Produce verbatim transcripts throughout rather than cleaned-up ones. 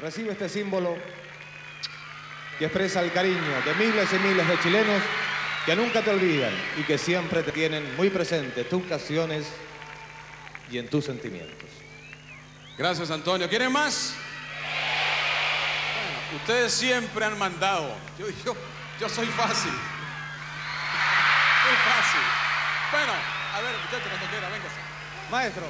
Recibe este símbolo que expresa el cariño de miles y miles de chilenos que nunca te olvidan y que siempre te tienen muy presente en tus canciones y en tus sentimientos. Gracias, Antonio. ¿Quieren más? Bueno, ustedes siempre han mandado. Yo, yo, yo soy fácil. Muy fácil. Bueno, a ver, muchachos, cuando quiera, véngase. Maestro.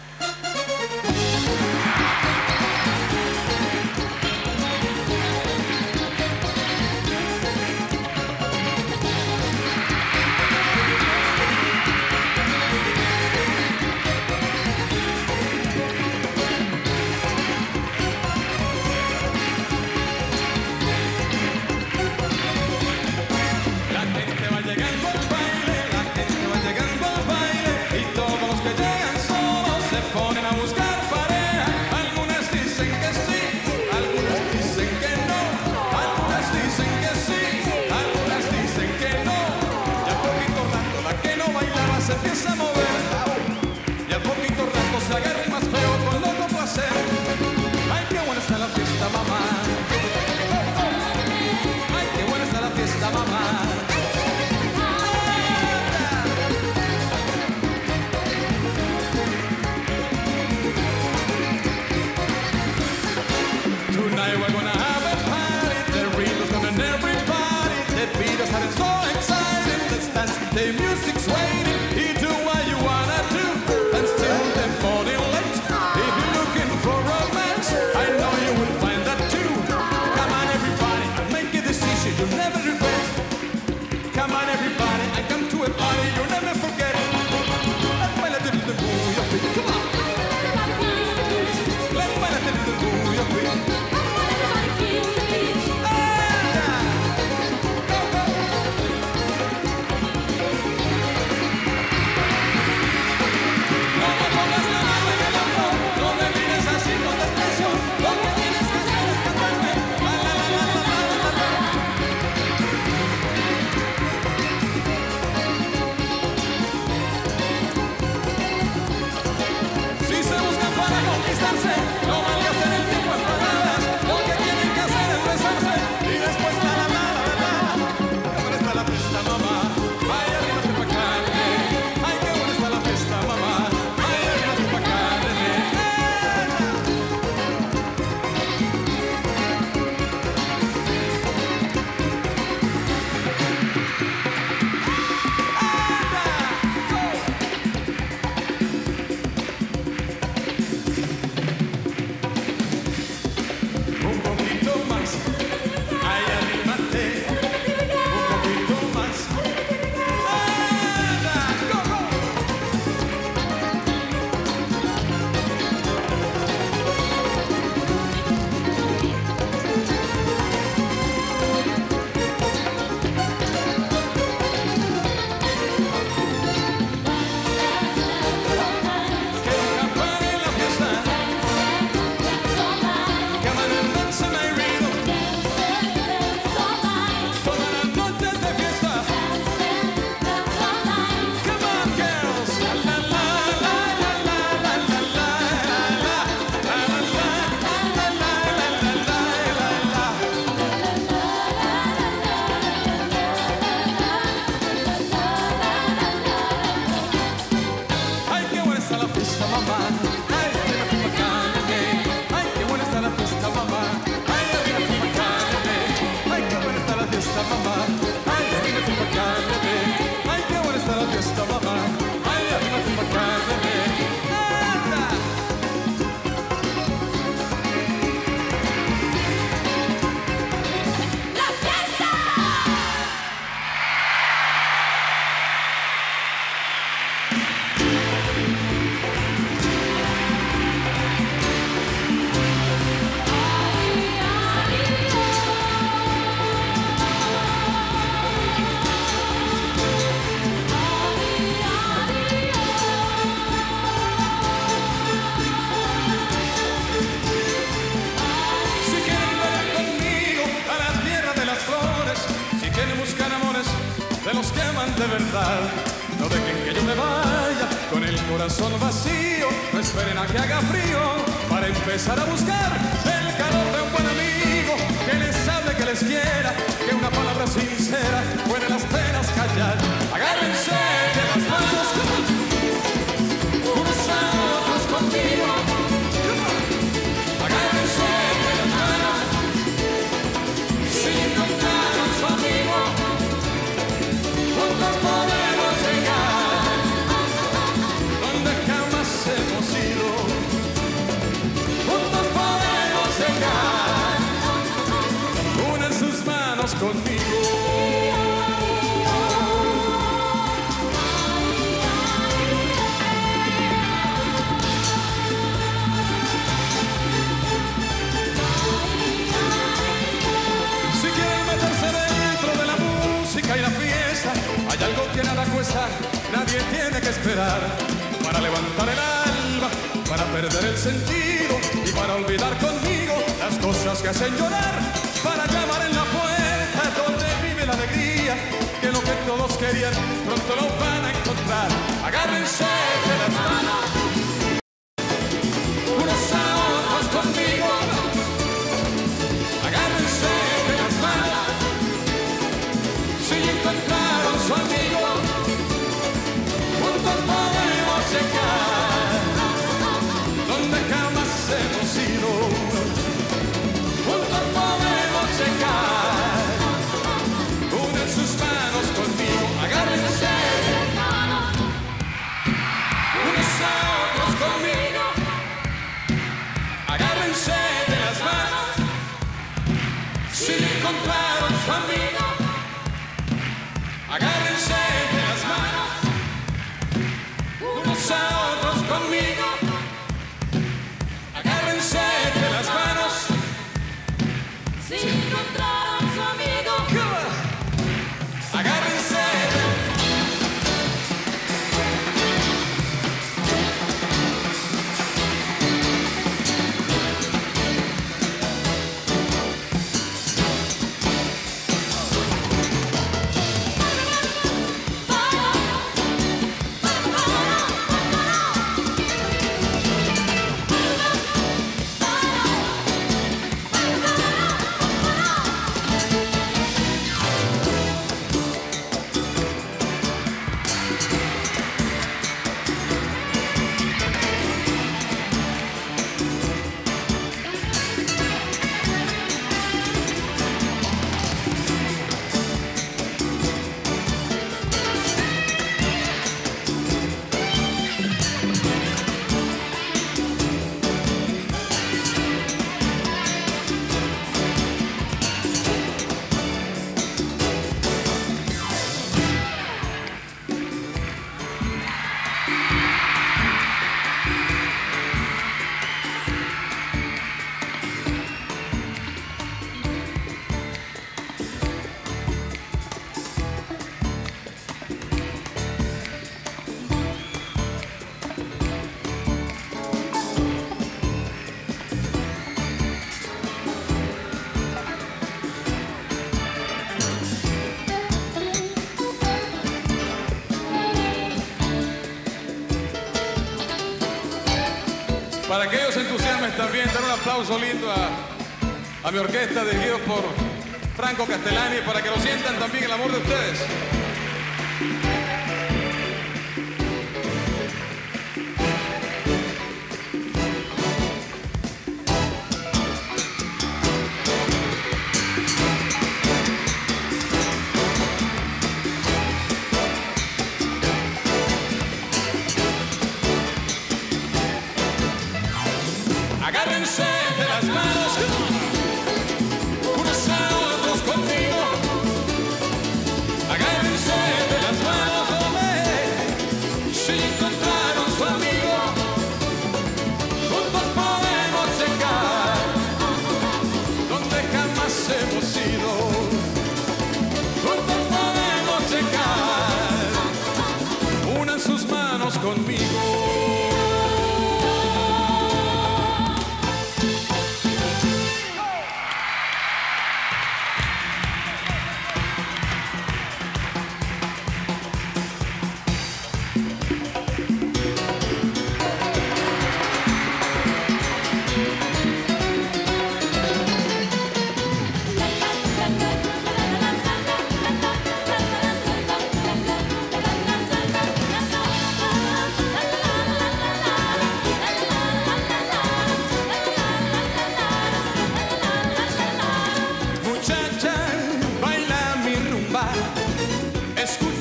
Se empieza a mover y al poquito rato se agarra y más feo con loco placer. Ay, qué buena está la fiesta, mamá. Ay, qué buena está la fiesta, mamá. Tonight we're gonna have a party. The rhythm's gonna everybody. The beat is having so exciting. Let's dance, the music's waiting. De verdad, no dejen que yo me vaya con el corazón vacío, no esperen a que haga frío para empezar a buscar el calor de un buen les quiera, que una palabra sincera puede las penas callar. Agárrense de las manos, unos a otros conmigo. Agárrense de las manos, si encontraron su amigo, juntos podemos llegar donde jamás hemos ido. Juntos podemos llegar, unen sus manos conmigo. Si quieren meterse dentro de la música y la fiesta, hay algo que nada cuesta, nadie tiene que esperar. Para levantar el alma, para perder el sentido y para olvidar conmigo las cosas que hacen llorar. Para llamar en la puerta donde vive la alegría, que lo que todos querían pronto lo van a encontrar. Agárrense de las manos, unos a otros conmigo. Agárrense de las manos, si encontraron su amigo, juntos podemos llegar donde jamás hemos ido. Juntos podemos llegar, unen sus manos conmigo. Agárrense, unos a otros conmigo. Agárrense de las manos, si encontraron su amigo. Agárrense de las manos, unos a otros conmigo. Agárrense de las manos, si encontraron su amigo. agárrense. Para que ellos se entusiasmen también, dar un aplauso lindo a, a mi orquesta dirigido por Franco Castellani, para que lo sientan también el amor de ustedes. Agárrense de las manos, unos a otros conmigo. Agárrense de las manos, hombre, si encontraron su amigo. Juntos podemos llegar donde jamás hemos ido. Juntos podemos llegar, unan sus manos conmigo. La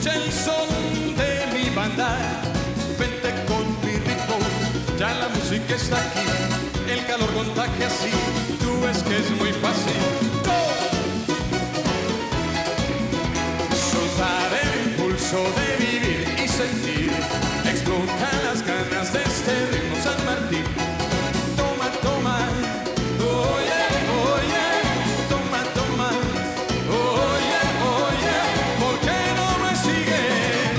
escucha el son de mi banda, vente con mi ritmo, ya la música está aquí, el calor contagia así, tú ves que es muy fácil. ¡Go! Soltar el impulso de vivir y sentir, explotan las ganas de este ritmo San Martín. Toma, toma, oye, oye, toma, toma, oye, oye, ¿por qué no me sigues?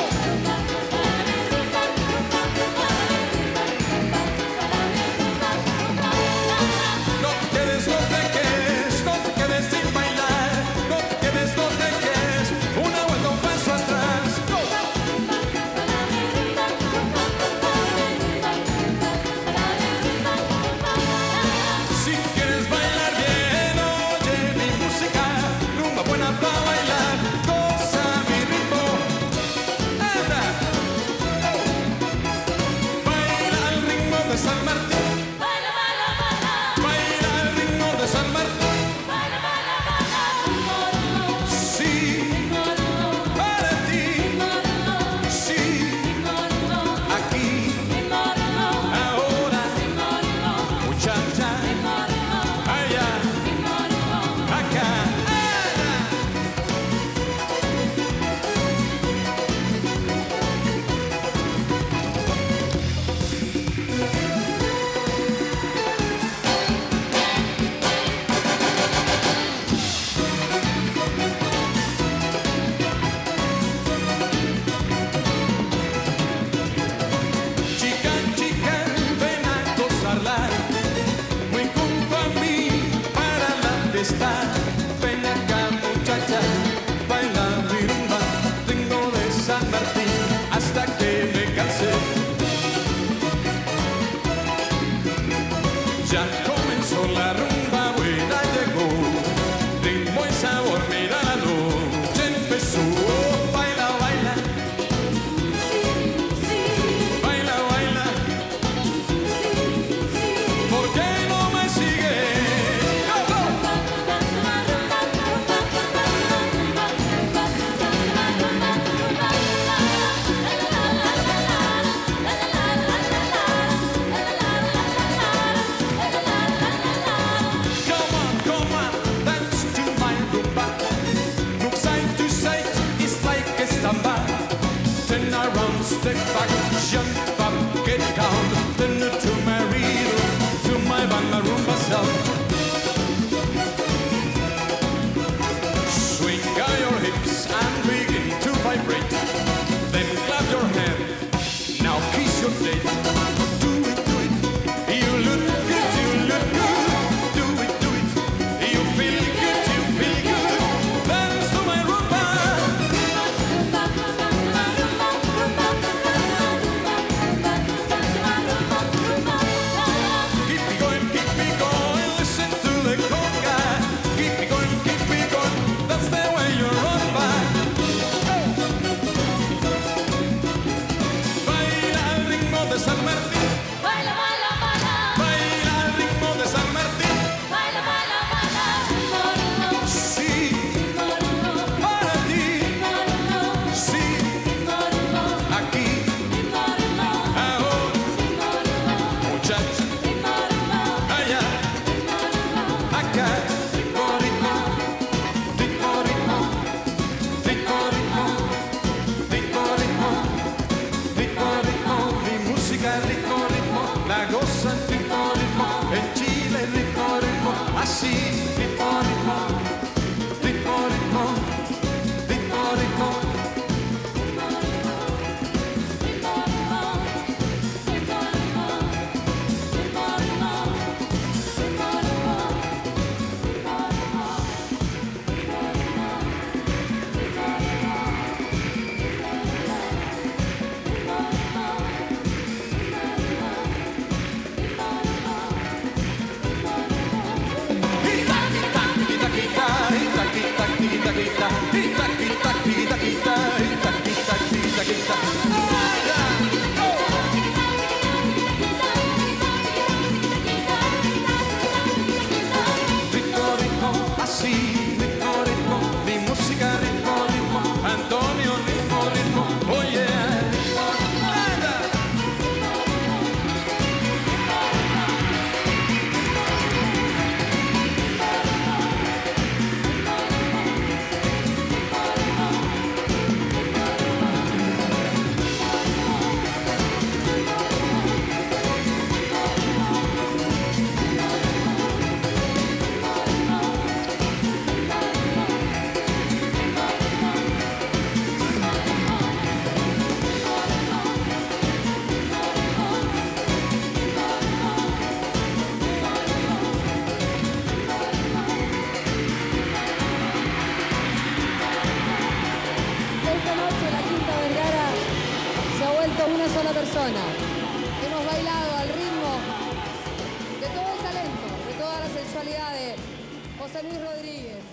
No te quedes, no te quedes, no te quedes sin bailar, no te quedes, no te quedes, una vuelta, un paso atrás. ¡Go! Si quieres bailar bien, oye mi música, rumba buena para bailar, goza mi ritmo. ¡Anda! Baila al ritmo de San Martín. Baila, baila, baila. Baila al ritmo de San Martín. Baila, baila, baila. Sí, para ti. Sí, aquí, ahora, muchacha, allá, acá. Chica, chica, ven a gozarla, muy junto a mí para la fiesta. Ven acá, muchacha, baila mi rumba, tengo de San Martín hasta que me canse. Ya comenzó la rumba buena, llegó ritmo y sabor, mira la noche empezó. Baila, baila, baila, baila, ¿por qué no me sigues? ¡Go, go! Come on, come on, dance to my rumba. Look side to side, it's like a samba. Turn around, step back, jump up, get down. Then to my rhythm, to my banda rumba sound. Swing out your hips and begin to vibrate. Then clap your hand, now kiss your date. Do it, do it, you look good, you look good. Do it, do it, you feel good, you feel good. Dance to my rumba. Keep me going, keep me going, listen to the conga. Keep me going, keep me going, that's the way you run by. Baila al ritmo de San Martín. Baila, baila, baila. Baila al ritmo de San Martín. Baila, baila, baila. Sí, para ti. Sí, aquí, ahora, muchacha, allá, acá. Ritmo, ritmo, ritmo, ritmo, ritmo, ritmo, ritmo, ritmo, ritmo, ritmo, mi música, ritmo, ritmo, la goza, ritmo, ritmo, en Chile, ritmo, ritmo, así, ritmo, ritmo, ritmo, ritmo, ritmo, ritmo. Kita, kita, kita, kita, kita, kita, kita, kita, kita, kita, kita, una sola persona. Hemos bailado al ritmo de todo el talento, de toda la sensualidad de José Luis Rodríguez.